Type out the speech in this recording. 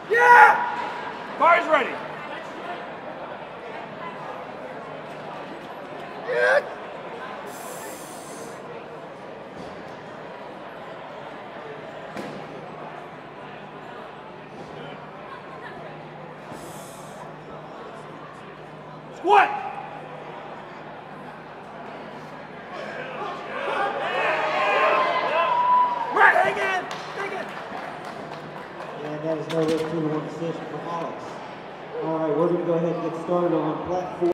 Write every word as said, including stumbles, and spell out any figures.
Yeah! Fire's ready. Yeah! Squat! Right, hang in! Hang in! And that is no two to one decision for Alex. All right, we're going to go ahead and get started on platform.